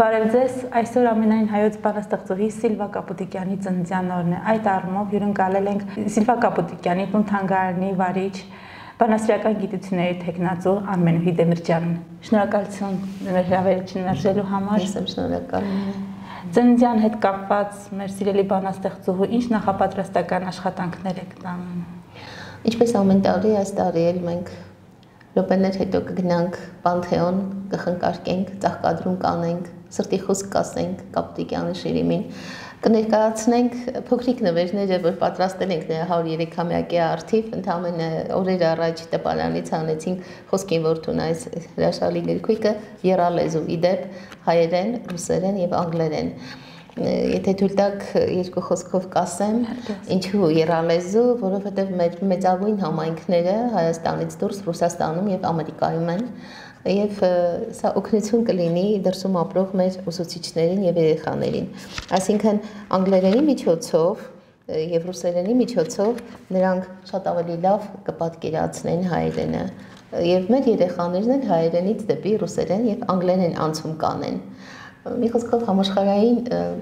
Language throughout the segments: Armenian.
Բարև ձեզ, այսօր ամենայն հայոց բանաստեղծուհի Սիլվա Կապուտիկյանի ծննդյան օրն է։ Այդ առումով հյուրընկալել ենք Սիլվա Կապուտիկյանի տուն-թանգարանի վարիչ, բանասիրական գիտությունների թեկնածու Արմենուհի Դեմիրճյանին։ Շնորհակալություն մեր հրավերին արժելու համար։ Շնորհակալ եմ։ Ծննդյան հետ կապված մեր սիրելի բանաստեղծուհու ինչ նախապատրաստական աշխատանքներ եք տանում։ Ինչպես ամեն տարի, այս տարի էլ մենք րոպեներ հետո կգնանք Պանթեոն, կխնկարկենք, ծաղկադրում կանենք, սրտի խոսք կասենք Կապուտիկյանի շիրիմին, կներկայացնենք փոքրիկ նվերները, որ պատրաստել ենք նրա 103-ամյակի առթիվ, ընդամենը օրեր առաջ տպարանից հանեցինք խոսքին որդուն այս հրաշալի գրքույկը եռալեզու, իդեպ հայերեն, ռուսերեն եւ անգլերեն։ Եթե թույլ տաք երկու խոսքով կասեմ, ինչու եռալեզու, որովհետև մեր մեծագույն համայնքները Հայաստանից դուրս Ռուսաստանում եւ Ամերիկայում են, եւ սա օգնություն կլինի դրսում ապրող մեր ուսուցիչներին եւ երեխաներին։ Այսինքն անգլերենի միջոցով եւ ռուսերենի միջոցով նրանք շատ ավելի լավ կպատկերացնեն հայերենը եւ մեր երեխաներն էլ հայերենից դեպի ռուսերեն եւ անգլերեն անցում կանեն։ Մի խոսքով համաշխարհային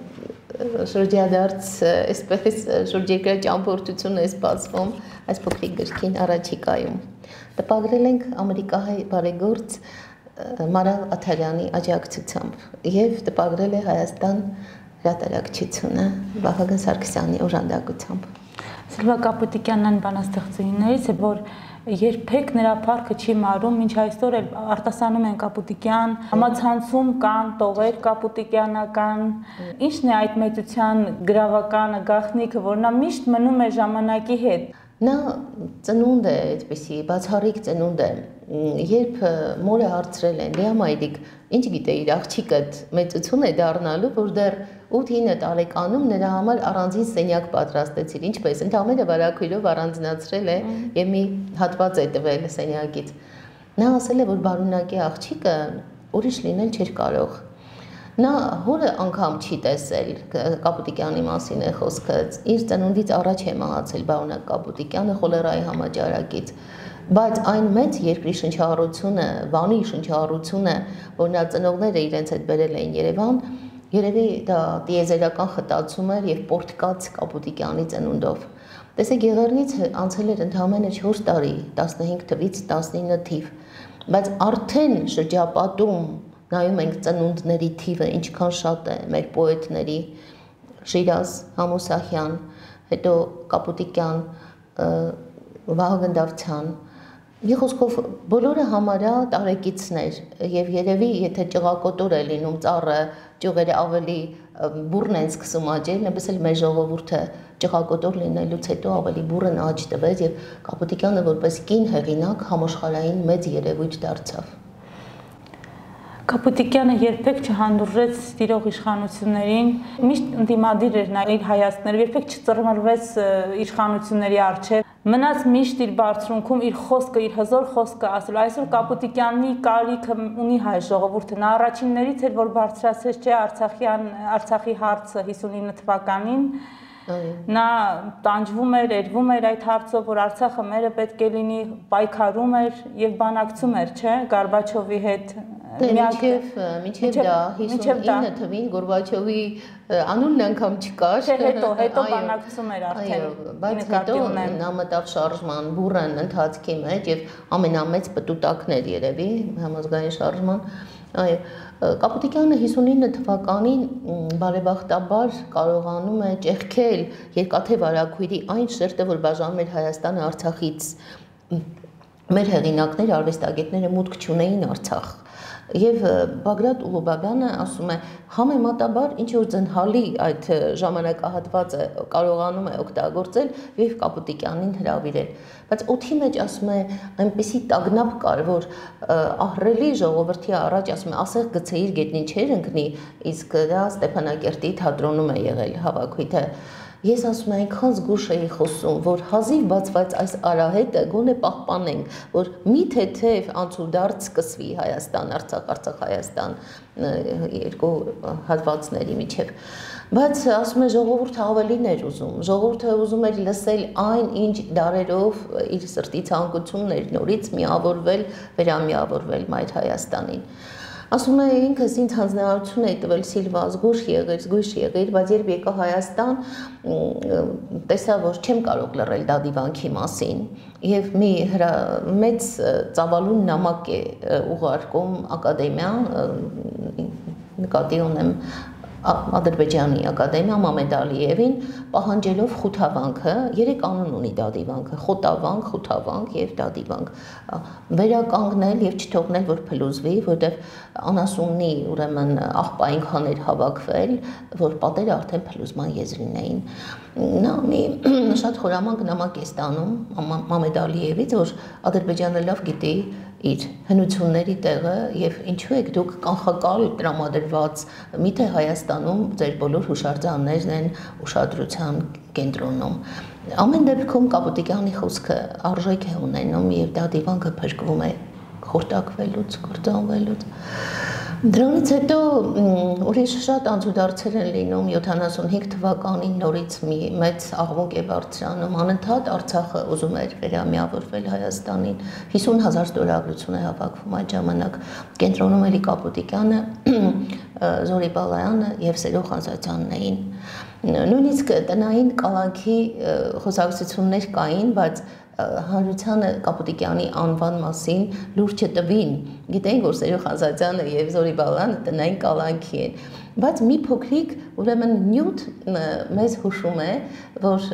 շրջադարձ, այսպես շրջերկրյա ճամփորդություն է սպասվում այս փոքրիկ գրքին առաջիկայում։ Տպագրել ենք ամերիկահայ բարեգործ Մարալ Աթարյանի աջակցությամբ եւ տպագրել է Հայաստան հրատարակչությունը Վահագն Սարգսյանի օժանդակությամբ։ Սիլվա Կապուտիկյանն բանաստեղծուհիներից է, որ երբեք նրա փառքը չի մարում, մինչ այսօր էլ արտասանում են Կապուտիկյան, համացանցում կան տողեր կապուտիկյանական։ Ինչն է այդ մեծության գրավականը, գաղտնիքը, որ նա միշտ մնում է ժամանակի հետ։ Նա ծնունդ է այդպիսի, բացառիկ ծնունդ է, երբ մորը հարցրել են, դե մայրիկ, ինչ գիտեիր աղջիկդ մեծություն է դառնալու, որ դեռ 8-9 տարեկանում նրա համար առանձին սենյակ պատրաստեցիր, ինչպես ընդամենը վարակույրով առանձնացրել է եւ մի հատված է տվել սենյակից։ Նա ասել է, որ բարունակի աղջիկը ուրիշ լինել չէր կարող։ Նա հորը անգամ չի տեսել, Կապուտիկյանի մասին է խոսքը, իր ծնունդից առաջ է մահացել բարոնակ Կապուտիկյանը խոլերայի համաճարակից, բայց այն մեծ երկրի շնչառությունը, Վանի շնչառությունը, որ նա ծնողները իրենց հետ բերել էին Երևան, երևի դա տիեզերական խտացում էր եւ պորտկաց Կապուտիկյանի ծնունդով։ Տեսեք, Եղեռնից անցել էր ընդամենը 4 տարի, 15 թվից 19 թիվ, բայց արդեն շրջապատում նայում ենք ծնունդների թիվը ինչքան շատ է մեր պոետների, Շիրազ, Համոսահյան, հետո Կապուտիկյան, Վահագն Դավթյան, մի խոսքով բոլորը համարյա տարեկիցներ եւ երևի եթե ճղակոտոր է լինում ծառը, ճյուղերը ավելի բուրն են սկսում աճել, նույնպես էլ մեր ժողովուրդը ճղակոտոր լինելուց հետո ավելի բուրն աճ տվեց եւ Կապուտիկյանը որպես կին հեղինակ համաշխարհային մեծ երևույթ դարձավ։ Կապուտիկյանը երբեք չհանդուրժեց տիրող իշխանություններին, միշտ ընդդիմադիր էր նա իր հայացքներով, երբեք չծռմռվեց իշխանությունների առջև, մնաց միշտ իր բարձրունքում իր խոսքը, իր հզոր խոսքը ասել։ Այսօր Կապուտիկյանի կարիքը ունի հայ ժողովուրդը, նա առաջիններից էր, որ բարձրացրեց չէ Արցախի հարցը 59 թվականին, նա տանջվում էր, երվում էր այդ հարցով, որ Արցախը մերը պետք է լինի, պայքարում էր եւ բանակցում էր, չէ, Գորբաչովի հետ։ Մինչև դա 59 թվին Գորբաչովի անունն անգամ չկար։ Հետո բանակցում էր արդեն։ Բայց հետո նա մտավ շարժման բուրըն ընթացքի մեջ եւ ամենամեծ պտուտակն էր երևի համազգային շարժման։ Այո, Կապուտիկյանը 59 թվականին բարեբախտաբար կարողանում է ճեղքել երկաթե վարակույրի այն շերտը, որ բաժանում էր Հայաստանը Արցախից։ Մեր հեղինակները, արվեստագետները մուտք չունեին Արցախ։ Եվ Բագրատ Ուլուբաբյանը ասում է համեմատաբար ինչ որ ձնհալի այդ ժամանակահատվածը կարողանում է օգտագործել եւ Կապուտիկյանին հրավիրել, բայց օդի մեջ ասում է այնպեսի տագնապ կար, որ ահռելի ժողովրդի առաջ ասում է ասեղ գցեիր գետնին չէր ընկնի, իսկ դա Ստեփանակերտի թատրոնում է եղել հավաքույթը։ Ես ասում եմ այնքան զգուշ էի խոսում, որ հազիվ բացված այս արահետը գոնե պահպանենք, որ մի թեթև անցուդարձ սկսվի Հայաստան, Արցախ, Հայաստան երկու հատվածների միջև։ Բայց ասում է ժողովուրդը ավելին էր ուզում, ժողովուրդը ուզում էր լսել այն, ինչ դարերով իր սրտի ցանկությունն էր նորից միավորվել, վերամիավորվել Մայր Հայաստանին։ Ասում է ինքս ինձ հանձնարարություն էի տվել Սիլվա զգույշ եղիր, բայց երբ եկա Հայաստան, տեսա, որ չեմ կարող լռել Դադիվանքի մասին եւ մի մեծ ծավալուն նամակ է ուղարկում ակադեմիա, նկատի ունեմ Ադրբեջանի ակադեմիա Մամեդ Ալիևին, պահանջելով խութավանքը, 3 անուն ունի Դադիվանքը, խոտավանք, խութավանք եւ Դադիվանք, վերականգնել եւ չթողնել, որ փլուզվի, որտեղ անասուննի ուրեմն աղբային քաներ հավաքվել, որ պատերը արդեն փլուզման եզրին էին։ Նա մի շատ խորամանկ նամակ է ստանում Մամեդ Ալիևից, որ Ադրբեջանը լավ գիտի իր հնությունների տեղը եւ ինչու եք դուք կանխակալ տրամադրված միթե Հայաստանում ձեր բոլոր հուշարձաններն են ուշադրության կենտրոնում ամեն դեպքում Կապուտիկյանի խոսքը արժեք է ունենում եւ Դադիվանքը փրկվում է խորտակվելուց կործանվելուց Դրանից հետո ուրիշ շատ անցուդարձեր են լինում 75 թվականին նորից մի մեծ աղմուկ է բարձրանում անընդհատ Արցախը ուզում էր վերամիավորվել Հայաստանին 50,000 ստորագրություն է հավաքվում այդ ժամանակ կենտրոնում էլի Կապուտիկյանը Զորի Բալայանը եւ Սերո Ղազարյանն էին նույնիսկ տնային կալանքի խոսակցություններ կային բայց Հանրությանը Կապուտիկյանի անվան մասին լուրջ չտվին գիտեն որ Սերո Ղազարյանը եւ Զորի Բալայանը տնային կալանքի են բայց մի փոքրիկ ուրեմն նյութ մեզ հուշում է որ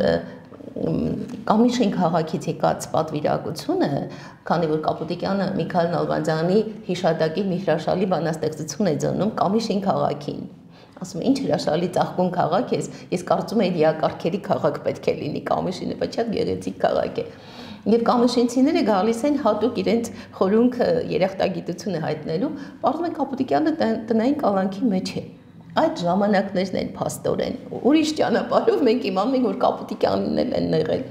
Կամիշին քաղաքից եկած պատվիրակությունը քանի որ Կապուտիկյանը Միքայել Նալբանդյանի հիշատակի մի հրաշալի բանաստեղծություն է ծնում Կամիշին քաղաքին ասում ինչ հրաշալի ծաղկուն քաղաք է ես կարծում եմ դիակարգերի քաղաք պետք է լինի Կամիշինը բայց շատ գեղեցիկ քաղաք է Եվ կամիշինցիները գալիս են հատուկ իրենց խորունքը երախտագիտությունը հայտնելու պարզվում է Կապուտիկյանը տնային կալանքի մեջ է Այդ ժամանակներն են փաստորեն ուրիշ ճանապարհով մենք իմանում ենք որ Կապուտիկյանին են եղել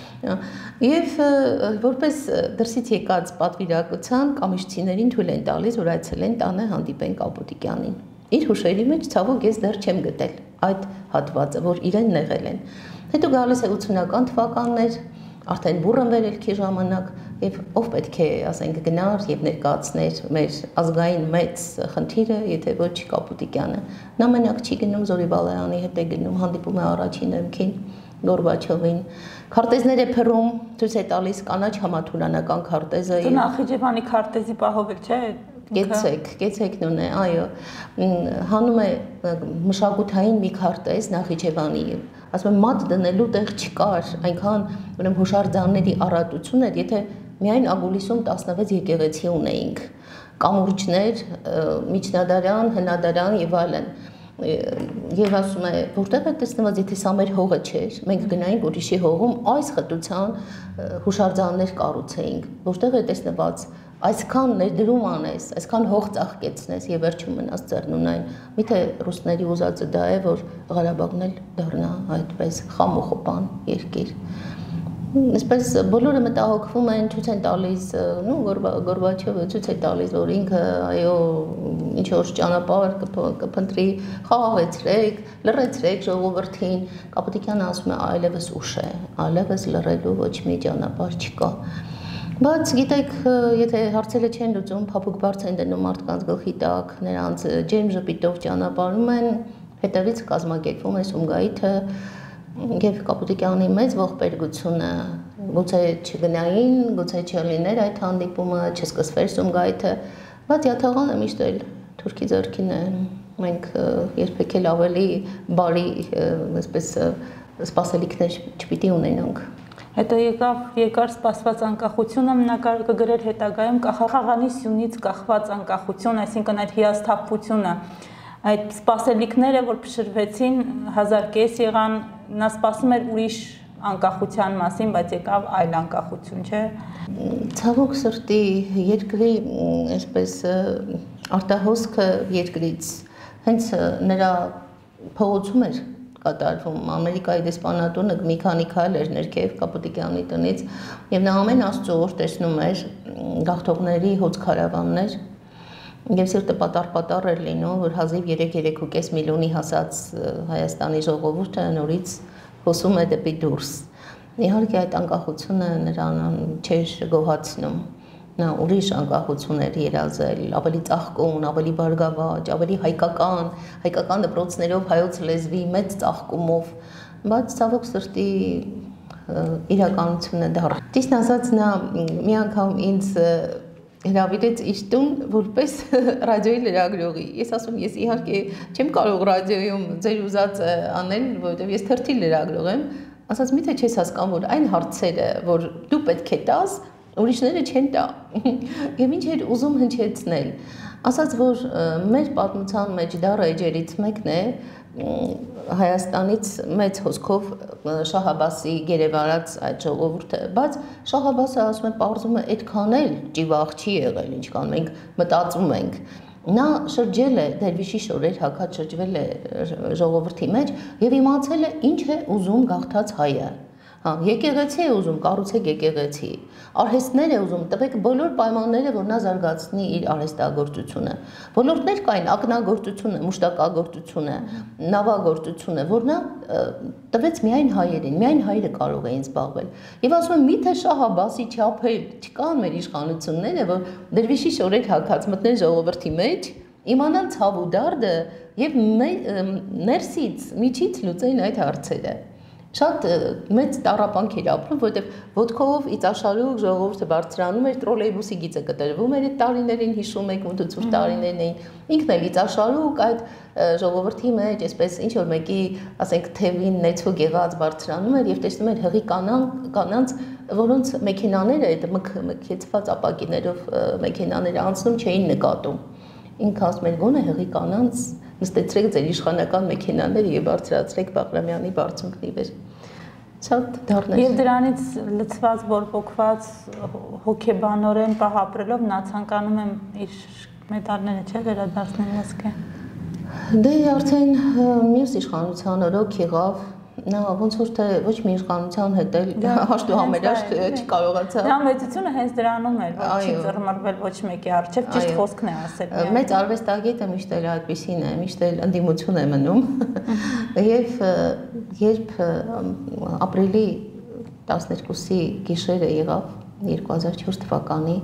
Եվ որպես դրսից եկած պատվիրակության կամիշցիներին թույլ են տալիս որ այցելեն տանը հանդիպեն Կապուտիկյանին Իր հուշերի մեջ ցավոք ես դեռ չեմ գտել այդ հատվածը որ իրեն եղել են Հետո գալիս է 80-ական թվականներ արդեն բուրըն վերելքի ժամանակ եւ ով պետք է ասենք գնար եւ ներկայացներ մեր ազգային մեծ խնդիրը եթե ոչ Կապուտիկյանը նա մենակ չի գնում Զորի Բալայանի հետ է գնում հանդիպում է առաջին ըմքին Գորբաչովին քարտեզներ է փռում ցույց է տալիս կանաչ համաթուրանական քարտեզը Դու Նախիջևանի քարտեզի պահով եք չէ Կեցեք նույնը, այո, հանում է մշակութային մի քարտեզ Նախիջևանի, ասում եմ մատ դնելու տեղ չկար, այնքան ուրեմն հուշարձանների առատություն էր, եթե միայն Ագուլիսում 16 եկեղեցի ունեինք, կամուրջներ, միջնադարյան, հնադարյան եւ այլն։ Եվ ասում է, որտեղ է տեսնված, եթե սա մեր հողը չէր, մենք գնայինք ուրիշի հողում այս խտության հուշարձաններ կառուցեինք, որտեղ է տեսնված Այսքան ներդրում անես, այսքան հող ծաղկեցնես եւ վերջում մնաս ծերնունային, միթե ռուսների ուզածը դա է, որ Ղարաբաղն էլ դառնա այդպես խամոխոպան երկիր։ Այսպես բոլորը մտահոգվում են, ցույց են տալիս, նո Գորբաչովը ցույց է տալիս, որ ինքը այո, ինչ որ ճանապարհ կփնտրի, խաղաղեցրեք, լռեցրեք ժողովրդին։ Կապուտիկյանը ասում է այլևս ուշ է, այլևս լռելու ոչ մի ճանապարհ չկա։ Բայց գիտեք, եթե հարցերը չեն լուծում, փափուկ բարձ են դնում մարդկանց գլխի տակ, նրանց ջերմ ժպիտով ճանապարհում են, հետևից կազմակերպվում է Սումգայիթը եւ Կապուտիկյանի մեծ ողբերգությունը, գուցե չգնային, գուցե չլիներ այդ հանդիպումը, չսկսվեր Սումգայիթը, բայց յաթաղանը միշտ էլ թուրքի ձեռքին է, մենք երբեք էլ ավելի բարի, այսպես սպասելիքներ չպիտի ունենանք։ Հետո եկավ երկար սպասված անկախությունը, նկարը գրել հետագայում խաղաղանի սյունից կախված անկախություն, այսինքն այդ հիասթափությունը, այդ սպասելիքները, որ փշրվեցին, 1000 կես եղան, նա սպասում էր ուրիշ անկախության մասին, բայց եկավ այլ անկախություն, չէ։ Ցավոք սրտի երկրի այսպես արտահոսքը երկրից հենց նրա փողոցում էր կատարվում Ամերիկայի դեսպանատունը մի քանի քայլ էր ներքև Կապուտիկյանի տնից եւ նա ամեն աստծո օր տեսնում էր գաղթողների հոծ քարավաններ եւ սիրտը պատառ էր լինում որ հազիվ 3.5 միլիոնի հասած Հայաստանի ժողովուրդը նորից հոսում է դեպի դուրս իհարկե այդ անկախությունը նրան չէր գոհացնում նա ուրիշ անկախություն էր երազել, ավելի ծաղկուն, ավելի բարգավաճ, ավելի հայկական դպրոցներով հայոց լեզվի մեծ ծաղկումով, բայց ցավոք սրտի իրականությունը դառ։ Ճիշտ ասած, նա մի անգամ ինձ հրավիրեց իր տուն որպես ռադիոյի լրագրողի։ Ես ասում, ես իհարկե չեմ կարող ռադիոյում ձեր ուզածը անել, որովհետև ես թերթի լրագրող եմ, ասած միթե չես հասկանում, որ այն հարցերը, որ դու պետք է տաս, ուրիշները չեն տա։ Եվ ինչ էր ուզում հնչեցնել։ Ասած, որ մեր պատմության մեջ դառը էջերից մեկն է Հայաստանից մեծ հոսքով Շահ Աբասի գերեվարած այդ ժողովուրդը, բայց Շահ Աբասը ասում է, պարզում է այդքան էլ ճիվաղ չի եղել, ինչքան մենք մտածում ենք։ Նա շրջել է դերվիշի շորեր հագած շրջվել է ժողովրդի մեջ եւ իմացել է ինչ է ուզում գաղթած հայը։ Եկեղեցի է ուզում, կառուցեք եկեղեցի, արհեստներ է ուզում, տվեք բոլոր պայմանները, որ նա զարգացնի իր արհեստագործությունը։ Ոլորտներ կային, ակնագործությունը, մուշտակագործությունը, նավագործությունը, որ նա տվեց միայն հայերին, միայն հայերը կարող էին զբաղվել։ Եվ ասում եմ, միթե Շահ Աբասի չափել չկան մեր իշխանությունները, որ դերվիշի շորեր հագած մտնեն ժողովրդի մեջ, իմանան ցավ ու դարդը եւ ներսից, միջից լուծեին այդ հարցերը։ Շատ մեծ տառապանք էր ապրում, որովհետև ոտքով իծաշարուկ ժողովուրդը բարձրանում էր, տրոլեյբուսի գիծը կտրվում էր այդ տարիներին, հիշում եք, մտուցուր տարիներն էին, ինքն էլ իծաշարուկ այդ ժողովրդի մեջ, այսպես ինչ որ մեկի, ասենք, թևին նեցուկ եղած բարձրանում էր եւ տեսնում էր հղի կանանց, որոնց մեքենաները, այդ մքեցված ապակիներով մեքենաները անցնում չէին նկատում։ Ինքը ասում էր, գոնե հղի կանանց նստեցրեք ձեր իշխանական մեքենաները եւ բարձրացրեք Բաղրամյանի բարձունքն ի վեր։ Շատ դառներ։ Եվ դրանից լցված բորբոքված հոգեբանորեն պահապրելով նա ցանկանում եմ իր մեդալները չէ վերադարձնել ասկե։ Դե արդեն մյուս իշխանության օրոք եղավ, նա ոնց որ թե ոչ մի իշխանության հետ էլ հաշտու համերաշտ չկարողացավ։ Նա մեծությունը հենց դրանում էր, որ չի ծռմռվել ոչ մեկի առջև, ճիշտ խոսքն է ասել։ Մեծ արվեստագետը միշտ էլ այդպեսին է, միշտ էլ ընդդիմություն է մնում։ Եվ երբ ապրիլի 12-ի գիշերը եղավ 2004 թվականի,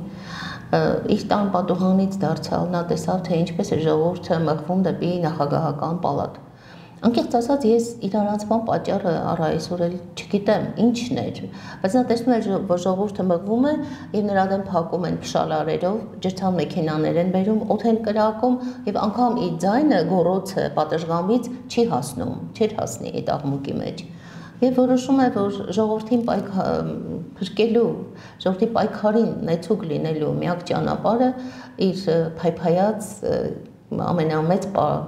իր տան պատուհանից դարձյալ նա տեսավ, թե ինչպես է ժողովուրդը մղվում դեպի նախագահական պալատ։ Անկեղծ ասած, ես իրարանցման պատճառը առ այսօր էլ չգիտեմ ինչն էր, բայց նա տեսնում էր, որ ժողովուրդը մղվում է եւ նրա դեմ փակում են փշալարերով, ջրցան մեքենաներ են բերում, օդ են կրակում եւ անգամ իր ձայնը գոռոցը պատժգամից չի հասնում, չէր հասնի այդ աղմուկի մեջ։ Եվ որոշում է, որ ժողովրդին փրկելու, ժողովրդի պայքարին նեցուկ լինելու միակ ճանապարհը իր փայփայած ամենամեծ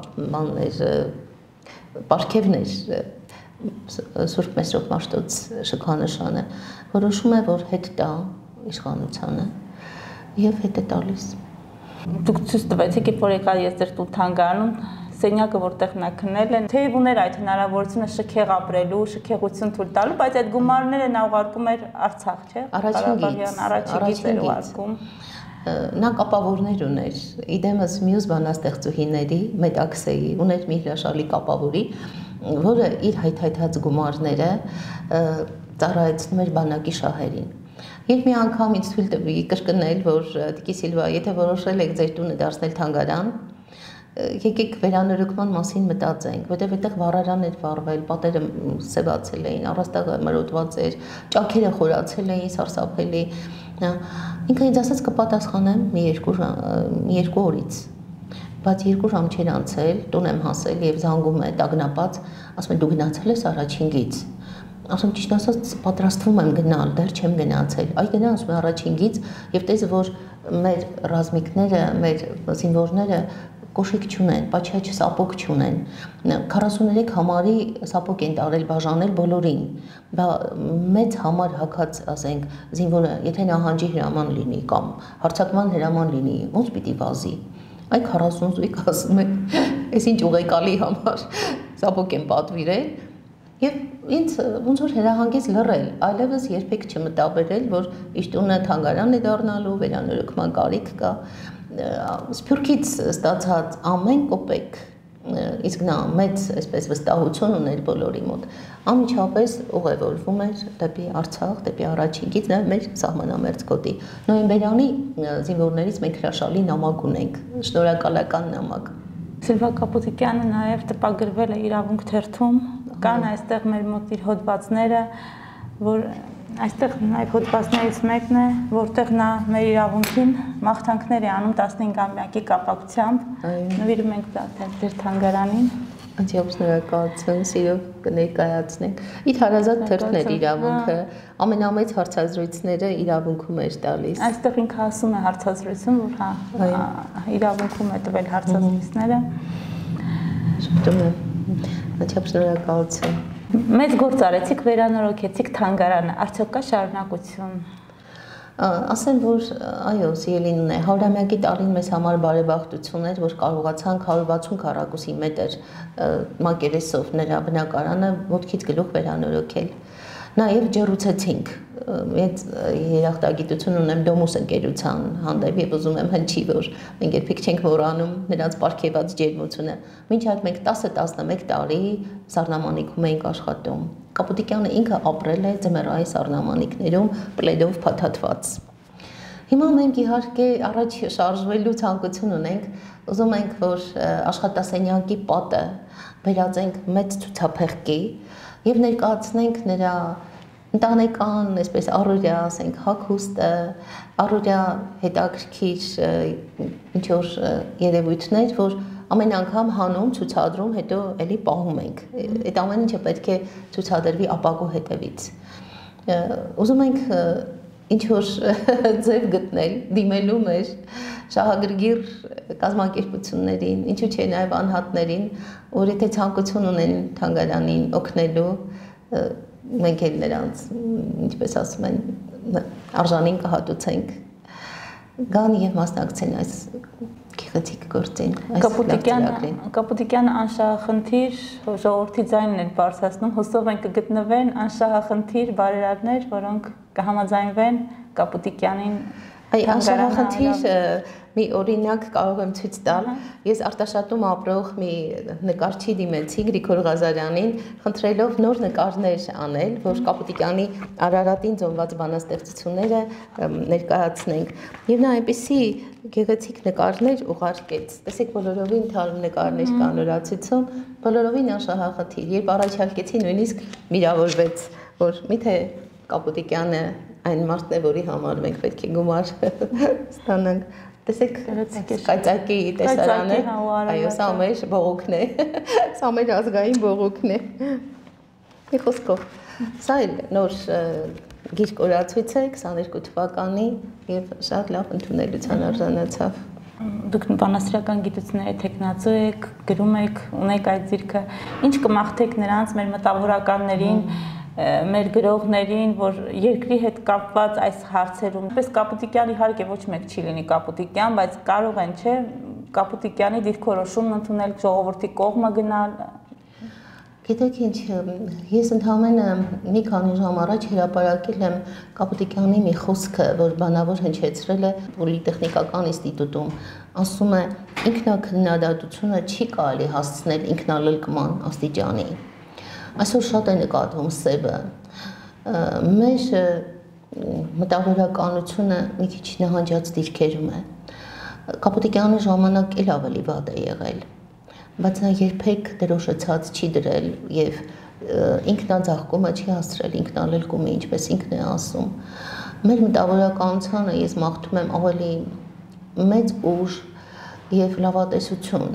պարգևներ Սուրբ Մեսրոպ Մաշտոց շքանշանը, որոշում է, որ հետ տա իշխանությանը եւ հետ է տալիս։ Դուք ցույց տվեցիք, որ եկա ես ձեր տուն թանգարանում, սենյակը որտեղ նա քնել են, թեև ուներ այդ հնարավորությունը շքեղ ապրելու, շքեղություն թույլ տալու, բայց այդ գումարները նա ուղարկում էր Արցախ, չէ՞։ Առաջինից էր ուղարկում։ Նա կապավորներ ուներ, իդեմս մյուս բանաստեղծուհիների, Մեդաքսեի, ուներ մի հրաշալի կապավորի, որը իր հայթայթած գումարները ծառայեցնում էր բանակի շահերին։ Եվ մի անգամ ինձ թույլ տվի կրկնել, որ Տիկի Սիլվա, եթե որոշել եք ձեր տունը դարձնել թանգարան, եկեք վերանորոգման մասին մտածենք, որտեղ այդտեղ վառարան էր վառվել, պատերը սևացել էին, առաստաղը մրոտված էր, ճաքերը խորացել էին, սարսափելի։ Ինքը ինձ ասաց կպատասխանեմ մի երկու օրից, բայց 2 ժամ չէր անցել, տուն եմ հասել եւ զանգում է տագնապած, ասում է դու գնացել ես առաջինգից։ Ասում ճիշտ ասած պատրաստվում եմ գնալ, դեռ չեմ գնացել։ Այ գնա ասում է առաջինգից եւ տեսը որ մեր ռազմիկները, մեր զինվորները կոշիկ չունեն, պաչաչ սապոկ չունեն, 43 համարի սապոկ են տարել բաժանել բոլորին, մեծ համար հագած, ասենք, զինվորը, եթե նահանջի հրաման լինի կամ հարձակման հրաման լինի, ոնց պիտի վազի, այ 40 զույգ ասում է, ես ինչ ուղեկալի համար սապոկ են պատվիրել, եւ ինձ ոնց որ հրահանգեց լռել, այլևս երբեք չմտաբերել, որ իր տունը թանգարան է դառնալու, վերանորոգման կարիք կա, Սփյուռքից ստացած ամեն կոպեկ իսկ նա մեծ այսպես վստահություն ուներ բոլորի մոտ, անմիջապես ուղևորվում էր դեպի Արցախ, դեպի առաջինքից նաև մեր սահմանամերձ գոտի։ Նոյեմբերյանի զինվորներից մենք հրաշալի նամակ ունենք, շնորհակալական նամակ։ Սիլվա Կապուտիկյանը նաև տպագրվել է իրավունք թերթում, կան այստեղ մեր մոտ իր հոդվածները, որ այստեղ նաև հոդվածներից մեկն է, որտեղ նա մեր իրավունքին մաղթանքներ է անում 15-ամյակի կապակցությամբ, նվիրում ենք ձեր թանգարանին։ Անցյալ շնորհակալություն, սիրով կներկայացնենք։ Իր հարազատ թերթն էր իրավունքը, ամենամեծ հարցազրույցները իրավունքում էր տալիս։ Այստեղ ինքը ասում է հարցազրույցում, որ հա իրավունքում է տվել հարցազրույցները։ Շփոթում եմ։ Անցյալ շնորհակալություն։ Մեծ գործ արեցիք, վերանորոգեցիք թանգարանը, արդյոք կա շարունակություն։ Ասեմ, որ այո, սիրելին է, 100-ամյակի տարին մեզ համար բարեբախտություն էր, որ կարողացանք 160 քառակուսի մետր մակերեսով նրա բնակարանը ոտքից գլուխ վերանորոգել։ Նաև ջեռուցեցինք, մեծ երախտագիտություն ունեմ Դոմուս ընկերության հանդեպ եւ ուզում եմ հնչի, որ մենք երբեք չենք մոռանում նրանց պարգևած ջերմությունը։ Մինչ այդ մենք 10-11 տարի Սառնամանիքում էինք աշխատում։ Կապուտիկյանը ինքը ապրել է ձմեռային սառնամանիքներում պլեդով փաթաթված։ Հիմա մենք իհարկե առաջ շարժվելու ցանկություն ունենք, ուզում ենք, որ աշխատասենյակի պատը վերածենք մեծ ցուցափեղկի եւ ներկայացնենք նրա ընտանեկան, այսպես առօրյա, ասենք, հագուստը, առօրյա հետաքրքիր ինչ որ երևույթներ, որ ամեն անգամ հանում, ցուցադրում, հետո էլի պահում ենք։ Այդ ամեն ինչը պետք է ցուցադրվի ապակու հետևից։ Ուզում ենք ինչ որ ձև գտնել, դիմելու մեր շահագրգիռ կազմակերպություններին, ինչու՞ չէ նաև անհատներին, որ եթե ցանկություն ունեն թանգարանին օգնելու, մենք էլ նրանց, ինչպես ասում են, արժանին կհատուցենք, գան եւ մասնակցեն այս գեղեցիկ գործին, այս Կապուտիկյանը անշահախնդիր ժողովրդի ձայնն էր բարձրացնում, հուսով ենք կգտնվեն անշահախնդիր բարերարներ, որոնք կհամաձայնվեն Կապուտիկյանին անշահախնդիր մի օրինակ կարող եմ ցույց տալ։ Ես Արտաշատում ապրող մի նկարչի դիմեցի Գրիգոր Ղազարյանին, խնդրելով նոր նկարներ անել, որ Կապուտիկյանի Արարատին ծնված բանաստեղծությունները ներկայացնենք։ Եվ նա այնպիսի գեղեցիկ նկարներ ուղարկեց։ Տեսեք, բոլորովին թարմ նկարներ կան նորացիցում, բոլորովին անշահախնդիր։ Երբ առաջարկեցի, նույնիսկ վիրավորվեց, որ միթե Կապուտիկյանը այն մարդն է, որի համար մենք պետք է գումար ստանանք։ Տեսեք, կայծակի տեսարանը, այո, սա մեր բողոքն է, սա մեր ազգային բողոքն է։ Մի խոսքով, սա էլ նոր գիրք օրացույց է 22 թվականի եւ շատ լավ ընդունելության արժանացավ։ Դուք բանասիրական գիտությունների թեկնածու եք, գրում եք, ունեք այդ ձիրքը, ինչ կմաղթեք նրանց, մեր մտավորականներին, մեր գրողներին, որ երկրի հետ կապված այս հարցերում, պես Կապուտիկյան իհարկե ոչ մեկ չի լինի Կապուտիկյան, բայց կարող են, չէ, Կապուտիկյանի դիրքորոշումն ընդունել, ժողովրդի կողմը գնալ։ Գիտեք ինչ, ես ընդհանրապես մի քանի ժամ առաջ հրապարակել եմ Կապուտիկյանի մի խոսքը, որ բանավոր հնչեցրել է Պոլիտեխնիկական ինստիտուտում, ասում է ինքնակննադատությունը չի կարելի հասցնել ինքնալլկման աստիճանի։ Այսօր շատ է նկատվում սևը, մեր մտավորականությունը մի քիչ նահանջած դիրքերում է, Կապուտիկյանի ժամանակ էլ ավելի վատ է եղել, բայց նա երբեք դրոշեցած չի դրել և ինքնաձաղկումը չի հասցրել ինքնալլկումի, ինչպես ինքն է ասում, մեր մտավորականությանը ես մաղթում եմ ավելի մեծ ուժ և լավատեսություն,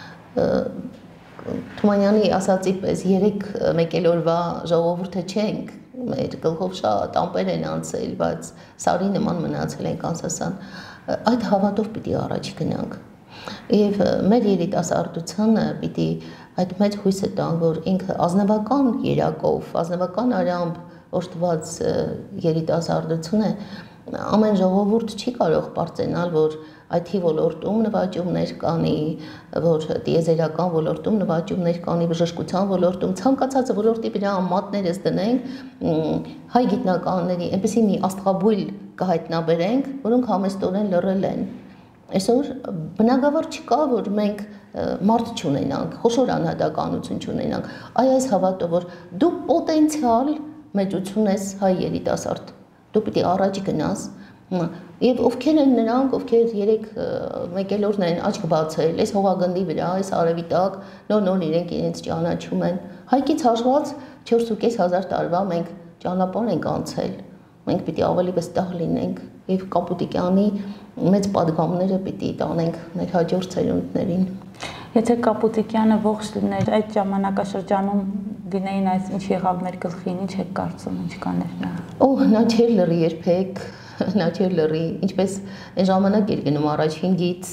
Թումանյանի ասացի պես 3-1 օրվա ժողովուրդը չենք, մեր գլխով շատ ամպեր են անցել, բայց սարի նման մնացել ենք անսասան, այդ հավատով պիտի առաջ գնանք։ Եվ մեր երիտասարդությանը պիտի այդ մեծ հույսը տան, որ ինքը ազնվական երակով, ազնվական արամբ օրհնված երիտասարդություն է, ամեն ժողովուրդ չի կարող պարծենալ, որ IT ոլորտում նվաճումներ կանի, որ տիեզերական ոլորտում նվաճումներ կանի, բժշկության ոլորտում, ցանկացած ոլորտի վրա մատներս դնենք, հայ գիտնականների այնպեսի մի աստղաբույլ կհայտնաբերենք, որոնք համեստորեն լռել են, Այսօր բնագավառ չկա, որ մենք մարդ չունենանք, խոշոր անհատականություն չունենանք, այս հավատով, որ դու պոտենցիալ մեծություն ես հայ երիտասարդ, դու պիտի առաջ գնաս, եւ ովքեր են նրանք, ովքեր երեք մեկելորն են աչք բացել, այս հողագնդի վրա, այս արևի տակ, նոր իրենք իրենց ճանաչում են, հայկից հաշված 4.500 տարվա մենք ճանապարհ ենք անցել, մենք պիտի ավելի վստահ լինենք եւ Կապուտիկյանի մեծ падգամները պիտի տանենք մեր հաջորդ ցերունդներին։ Եթե Կապուտիկյանը ողջ լիներ այդ ժամանակաշրջանում դինեին այս ինչ եղավ մեր գլխին, ինչ եք կարծում, ինչ կաներ նա։ Նա չէր լռի երբեք, նա չէր լռի, ինչպես այն ժամանակ էր գնում առաջինից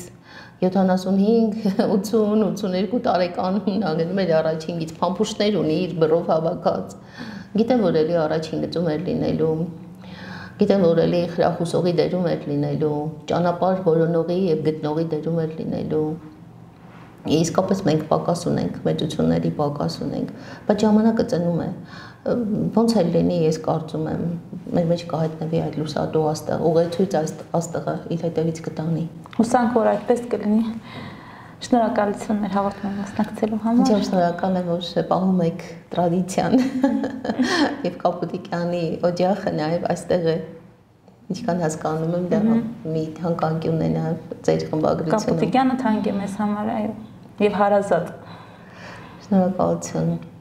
75-80-82 տարեկանում նա գնում էր առաջինից, փամփուշտներ ունի իր բռով հավաքած։ Գիտեմ, որ էլի առաջին գծում էր լինելու, գիտեմ, որ էլի խրախուսողի դերում էր լինելու, ճանապարհ որոնողի եւ գտնողի դերում էր լինելու։ Իսկապես մենք պակաս ունենք, մեծությունների պակաս ունենք, բայց ժամանակը ծնում է։ Ոնց էլ լինի, ես կարծում եմ, մեր մեջ կհայտնվի այդ լուսատու աստղ, ուղեցույց աստղը իր հետևից կտանի։ Հուսանք, որ այդպես կլինի։ Շնորհակալություն մեր հաղորդմանը մասնակցելու համար։ Ինչ շնորհակալ եմ, որ պահում եք տրադիցիան եւ Կապուտիկյանի օջախը նաեւ այստեղ է։ Ինչքան հասկանում եմ, դա մի թանկանկյուն է նաեւ ձեր խմբագրությունը։ Կապուտիկյանը թանկ է մեզ համար, այո, եւ հարազատ։ Շնորհակալություն։